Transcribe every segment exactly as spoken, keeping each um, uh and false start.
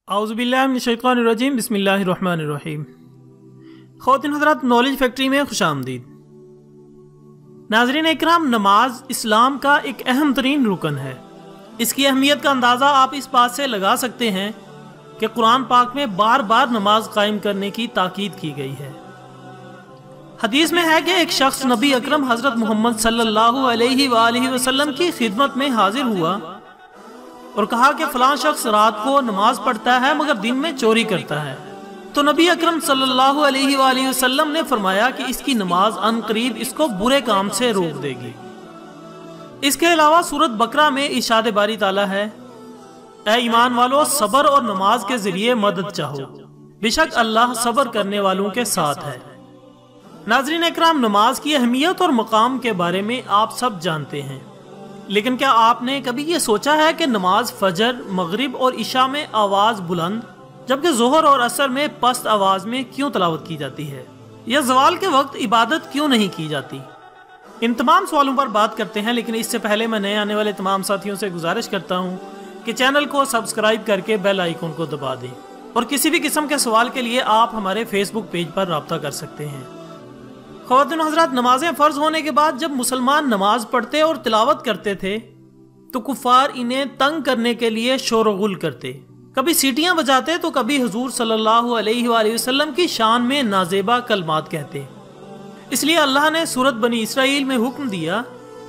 औज़ुबिल्लाहि मिनश्शैतानिर्रजीम बिस्मिल्लाहिर्रहमानिर्रहीम। ख़वातीन हज़रात, knowledge factory में खुशामदीद। नाज़रीन इकराम, नमाज इस्लाम का एक अहम तरीन रुकन है। इसकी अहमियत का अंदाज़ा आप इस बात से लगा सकते हैं कि कुरान पाक में बार बार नमाज कायम करने की ताकीद की गई है। हदीस में है कि एक शख्स नबी अकरम हज़रत मोहम्मद सल्लल्लाहु अलैहि वालैहि वसल्लम की खिदमत में हाजिर हुआ और कहा कि फलां शख्स रात को नमाज पढ़ता है मगर दिन में चोरी करता है। तो नबी अकरम सल्लल्लाहु अलैहि वालैहि वसल्लम ने फरमाया कि इसकी नमाज अनकरीब इसको बुरे काम से रोक देगी। इसके अलावा सूरत बकरा में इरशाद बारी ताला है, ऐ ईमान वालों, सबर और नमाज के जरिए मदद चाहो, बेशक अल्लाह सबर करने वालों के साथ है। नाज़रीन इकराम, नमाज की अहमियत और मकाम के बारे में आप सब जानते हैं, लेकिन क्या आपने कभी ये सोचा है कि नमाज फजर, मगरिब और इशा में आवाज़ बुलंद जबकि जोहर और असर में पस्त आवाज़ में क्यों तलावत की जाती है, या ज़वाल के वक्त इबादत क्यों नहीं की जाती? इन तमाम सवालों पर बात करते हैं, लेकिन इससे पहले मैं नए आने वाले तमाम साथियों से गुजारिश करता हूँ कि चैनल को सब्सक्राइब करके बेल आइकन को दबा दें और किसी भी किस्म के सवाल के लिए आप हमारे फेसबुक पेज पर राब्ता कर सकते हैं। ख़वातीन हज़रात, नमाजें फ़र्ज होने के बाद जब मुसलमान नमाज पढ़ते और तिलावत करते थे तो कुफ़ार इन्हें तंग करने के लिए शोरगुल करते, कभी सीटियां बजाते तो कभी हुजूर सल्लल्लाहु अलैहि वसल्लम की शान में नाजेबा कलमात कहते। इसलिए अल्लाह ने सूरत बनी इसराइल में हुक्म दिया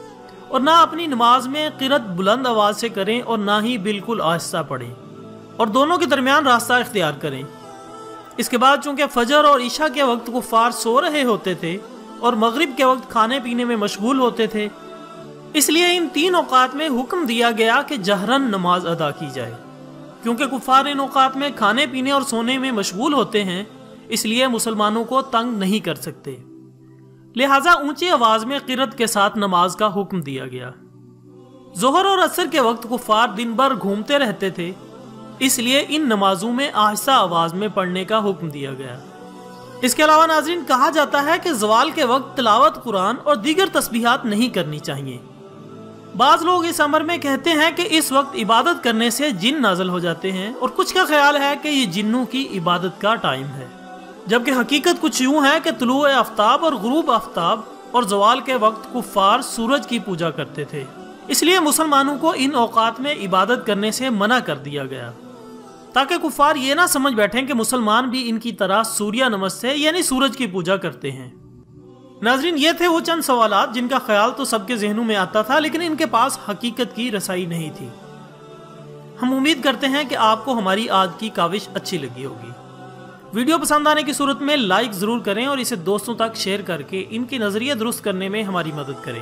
और ना अपनी नमाज में क़िरत बुलंद आवाज़ से करें और ना ही बिल्कुल आहिस्ता पढ़ें, और दोनों के दरमियान रास्ता इख्तियार करें। इसके बाद चूंकि फजर और ईशा के वक्त कुफ़ार सो रहे होते थे और मगरिब के वक्त खाने पीने में मशगूल होते थे, इसलिए इन तीन औकात में हुक्म दिया गया कि जहरन नमाज अदा की जाए। क्योंकि कुफ़ार इन औकात में खाने पीने और सोने में मशगूल होते हैं, इसलिए मुसलमानों को तंग नहीं कर सकते, लिहाजा ऊंची आवाज में क़िरत के साथ नमाज का हुक्म दिया गया। जोहर और असर के वक्त कुफ़ार दिन भर घूमते रहते थे, इसलिए इन नमाजों में आहिस्ता आवाज में पढ़ने का हुक्म दिया गया। इसके अलावा नाज़रीन, कहा जाता है कि ज़वाल के वक्त तिलावत कुरान और दीगर तस्बीहात नहीं करनी चाहिए। बाज़ लोग इस अमर में कहते हैं कि इस वक्त इबादत करने से जिन नाज़िल हो जाते हैं, और कुछ का ख्याल है कि ये जिन्नों की इबादत का टाइम है, जबकि हकीकत कुछ यूं है कि तुलूए आफ्ताब और गुरूब आफ्ताब और ज़वाल के वक्त कुफ़ार सूरज की पूजा करते थे, इसलिए मुसलमानों को इन औकात में इबादत करने से मना कर दिया गया, ताकि कुफ़ार ये ना समझ बैठें कि मुसलमान भी इनकी तरह सूर्य नमस्ते यानी सूरज की पूजा करते हैं। नाज़रीन, ये थे वो चंद सवालात जिनका ख्याल तो सबके जहनों में आता था, लेकिन इनके पास हकीकत की रसाई नहीं थी। हम उम्मीद करते हैं कि आपको हमारी आज की काविश अच्छी लगी होगी। वीडियो पसंद आने की सूरत में लाइक ज़रूर करें और इसे दोस्तों तक शेयर करके इनके नज़रिए दुरुस्त करने में हमारी मदद करें।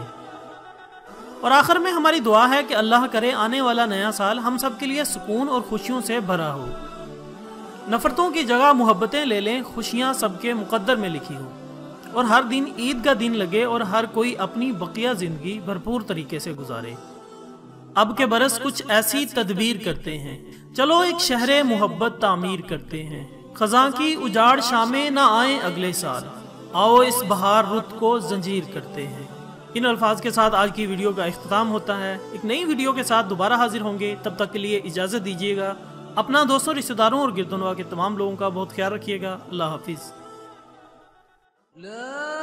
और आखिर में हमारी दुआ है कि अल्लाह करे आने वाला नया साल हम सब के लिए सुकून और खुशियों से भरा हो, नफरतों की जगह मोहब्बतें ले लें, खुशियाँ सबके मुकद्दर में लिखी हो, और हर दिन ईद का दिन लगे और हर कोई अपनी बकिया ज़िंदगी भरपूर तरीके से गुजारे। अब के बरस कुछ ऐसी तदबीर करते हैं, चलो एक शहरे मोहब्बत तामीर करते हैं, खज़ां की उजाड़ शामें ना आए अगले साल, आओ इस बहार रुत को जंजीर करते हैं। इन अल्फाज के साथ आज की वीडियो का इख्तिताम होता है। एक नई वीडियो के साथ दोबारा हाजिर होंगे, तब तक के लिए इजाज़त दीजिएगा। अपना दोस्तों, रिश्तेदारों और गिरदोनवा के तमाम लोगों का बहुत ख्याल रखिएगा। अल्लाह हाफिज़।